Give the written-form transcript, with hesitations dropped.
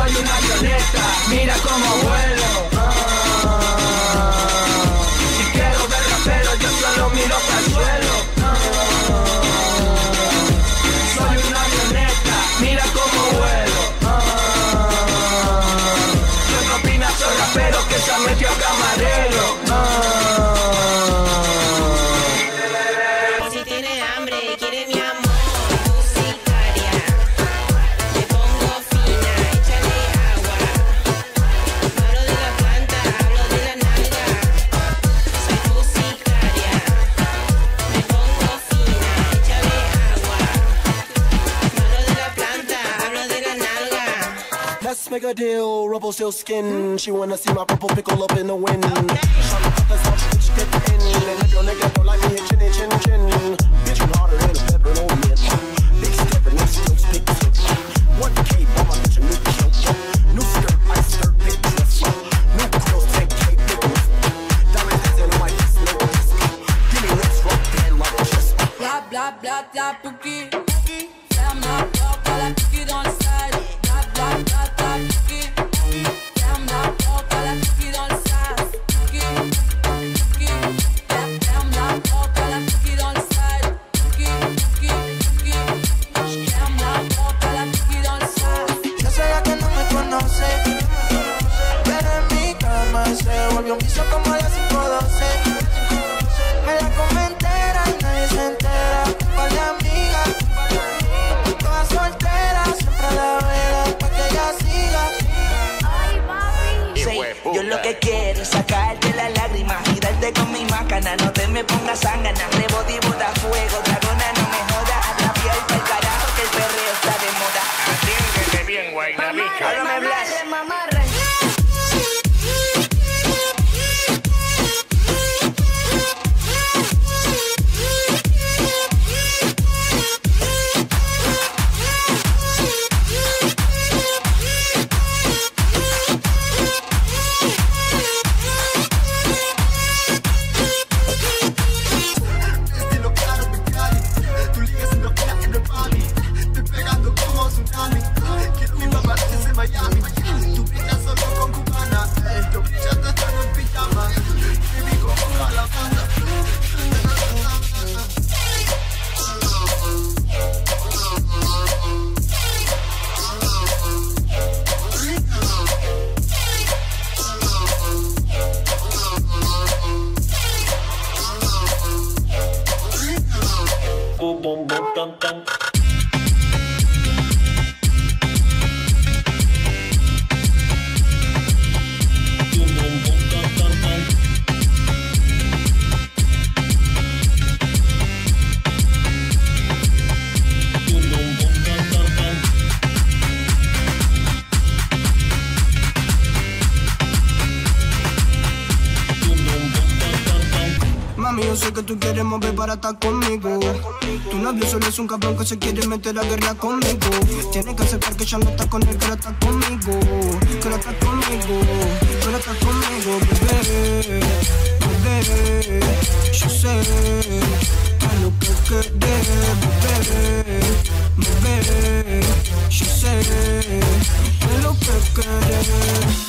Soy una avioneta, mira cómo vuelo. Si quiero ver rapero, yo solo miro para el suelo. Soy una avioneta, mira cómo vuelo. ¿Qué opinas, soy rapero que se ha metido a camarero? Si tiene hambre, quiere mi amor, tu sicaria. Te pongo fina, échale agua. No hablo de la planta, hablo de la nalga. Soy tu sicaria. Me pongo fina, échale agua. No hablo de la planta, hablo de la nalga. Let's make a deal, rubble seal skin. She wanna see my purple pickle up in the wind. And if your nigga don't like me, chin chin chin. Bitch, you harder than a pepper on me. Big stepper, new skills, big tip. 1K, mama, bitch, a new kill. New skirt, ice skirt, big dress. New girls, 10K, big lift. Diamonds dancing on my wrist, no disc. Give me lips, rock band like a chest. Bla bla bla bla Pouki. Ferme la porte, à la Pouki dans le sale. Bla bla bla bla Pouki. Ferme la porte, à la Pouki dans le sale. Pouki, Pouki. Ferme la porte, à la Pouki dans le sale. Pouki, Pouki, Pouki. Ferme la porte, à la Pouki dans le sale. Yo sé ya que no me conoce, pero en mi cama se volvió un vicio como a las 5:12. Me la come entera y nadie se entera. Par de amigas, todas solteras, siempre a la vela pa' que ella siga. Sí, yo lo que quiero es sacarte las lágrimas y darte con mi mácana. No te me pongas zángana, rebote y bota fuego. Dragona, no me joda, atrapia y pa'l carajo que el perreo está de moda. Atiéndete bien, Guaynabica. Ahora me hablas. Estilo claro, mi cali. Tu liga siendo fea en el party. Te pegando como tsunami. Quiero mi mamá desde Miami. Tú brillas solo con cubana. Yo brillando estando en pijama. Baby, como a la banda. Boom, boom, boom, dum, dum. Boom, boom, boom, dum, dum, dum. Boom, boom, boom, dum, dum, dum. Boom, boom, boom, dum, dum, dum. Mami, yo sé que tú quieres mover para estar conmigo. Tu novio solo es un cabrón que se quiere meter a guerra conmigo. Tienes que aceptar que ya no estás con él, que ahora estás conmigo. Que ahora estás conmigo, que ahora estás conmigo, bebé. Bebé, yo sé que es lo que querés, bebé. Bebé, yo sé que es lo que querés.